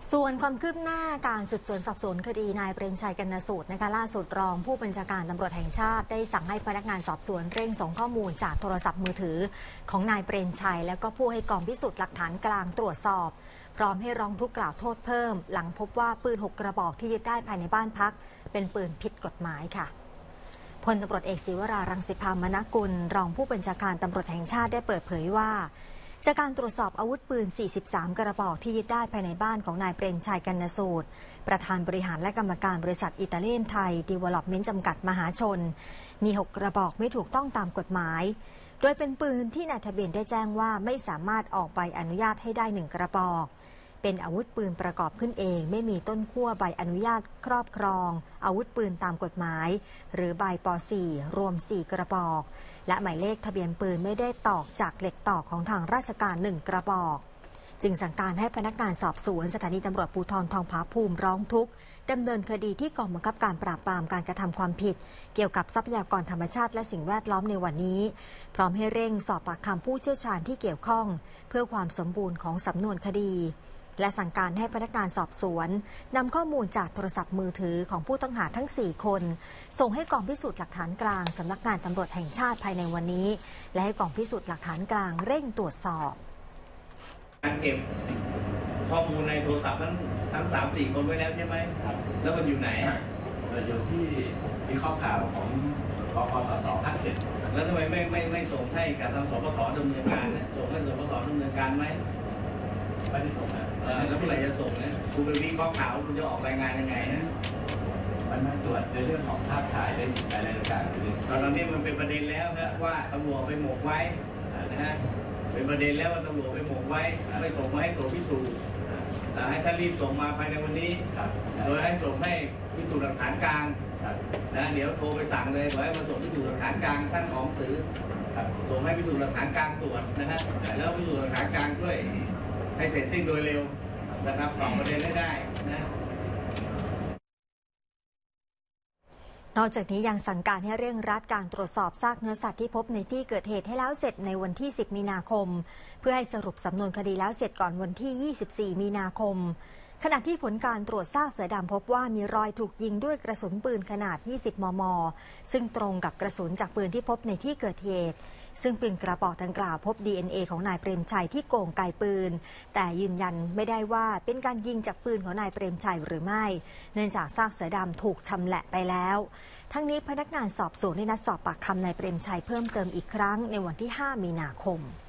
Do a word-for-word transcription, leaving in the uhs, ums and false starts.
ส่วนความคืบหน้าการสืบสวนสอบสวนคดีนายเปรมชัยกรณสูตรนะคะล่าสุดรองผู้บัญชาการตำรวจแห่งชาติได้สั่งให้พนักงานสอบสวนเร่งส่งข้อมูลจากโทรศัพท์มือถือของนายเปรมชัยแล้วก็ผู้ให้กองพิสูจน์หลักฐานกลางตรวจสอบพร้อมให้ร้องทุกข์กล่าวโทษเพิ่มหลังพบว่าปืนหกกระบอกที่ยึดได้ภายในบ้านพักเป็นปืนผิดกฎหมายค่ะพลตำรวจเอกศิวรารังสิพามนกุลรองผู้บัญชาการตำรวจแห่งชาติได้เปิดเผยว่าจากการตรวจสอบอาวุธปืน สี่สิบสาม กระบอกที่ยึดได้ภายในบ้านของนายเปรมชัยกรณสูตรประธานบริหารและกรรมการบริษัทอิตาเลียนไทยดีเวล็อปเมนต์จำกัดมหาชนมี หก กระบอกไม่ถูกต้องตามกฎหมายโดยเป็นปืนที่นายทะเบียนได้แจ้งว่าไม่สามารถออกใบอนุญาตให้ได้หนึ่งกระบอกเป็นอาวุธปืนประกอบขึ้นเองไม่มีต้นขั้วใบอนุญาตครอบครองอาวุธปืนตามกฎหมายหรือใบป สี่ รวม สี่ กระบอกและหมายเลขทะเบียนปืนไม่ได้ตอกจากเหล็กตอกของทางราชการหนึ่งกระบอกจึงสั่งการให้พนักงานสอบสวนสถานีตำรวจภูธรทองผาภูมิร้องทุกข์ดำเนินคดีที่กองบังคับการปราบปรามการกระทำความผิดเกี่ยวกับทรัพยากรธรรมชาติและสิ่งแวดล้อมในวันนี้พร้อมให้เร่งสอบปากคำผู้เชี่ยวชาญที่เกี่ยวข้องเพื่อความสมบูรณ์ของสำนวนคดีและสั่งการให้พนักงานสอบสวนนำข้อมูลจากโทรศัพท์มือถือของผู้ต้องหาทั้ง สี่ คนส่งให้กองพิสูจน์หลักฐานกลางสำนักงานตำรวจแห่งชาติภายในวันนี้และให้กองพิสูจน์หลักฐานกลางเร่งตรวจสอบการเก็บข้อมูลในโทรศัพท์ทั้งทั้ง สาม สี่ คนไว้แล้วใช่ไหมครับแล้วมันอยู่ไหนอยู่ที่ที่ข้อข่าวของกปปสภาคเจ็ดแล้วทำไมไม่ไม่ไม่ส่งให้กับทางสปสดำเนินการส่งให้สปสดำเนินการไหมไม่ได้ส่งนะแล้วเมื่อไหร่จะส่งนะคุณไปวิเคราะห์ข่าวคุณจะออกรายงานยังไงนะมันมาตรวจในเรื่องของภาพถ่ายได้อะไรต่างๆตอนนี้มันเป็นประเด็นแล้วนะว่าตำรวจไปหมกไว้นะฮะเป็นประเด็นแล้วว่าตำรวจไปหมกไว้ไม่ส่งมาให้ตรวจพิสูจน์ให้ท่านรีบส่งมาภายในวันนี้โดยให้ส่งให้พิสูจน์หลักฐานกลางนะเดี๋ยวโทรไปสั่งเลยบอกให้มาส่งพิสูจน์หลักฐานกลางท่านของสื่อส่งให้พิสูจน์หลักฐานกลางตรวจนะฮะแล้วพิสูจน์หลักฐานกลางช่วยให้เสร็จสิ้นโดยเร็วนะครับตอบประเด็นให้ได้นะนอกจากนี้ยังสั่งการให้เร่งรัดการตรวจสอบซากเนื้อสัตว์ที่พบในที่เกิดเหตุให้แล้วเสร็จในวันที่ สิบ มีนาคมเพื่อให้สรุปสำนวนคดีแล้วเสร็จก่อนวันที่ ยี่สิบสี่ มีนาคมขณะที่ผลการตรวจซากเสือดำพบว่ามีรอยถูกยิงด้วยกระสุนปืนขนาด ยี่สิบ มม. ซึ่งตรงกับกระสุนจากปืนที่พบในที่เกิดเหตุซึ่งปืนกระบอกดังกล่าวพบ ดี เอ็น เอ ของนายเปรมชัยที่โก่งไกปืนแต่ยืนยันไม่ได้ว่าเป็นการยิงจากปืนของนายเปรมชัยหรือไม่เนื่องจากซากเสือดำถูกชำแหละไปแล้วทั้งนี้พนักงานสอบสวนได้นัดสอบปากคำนายเปรมชัยเพิ่มเติมอีกครั้งในวันที่ ห้า มีนาคม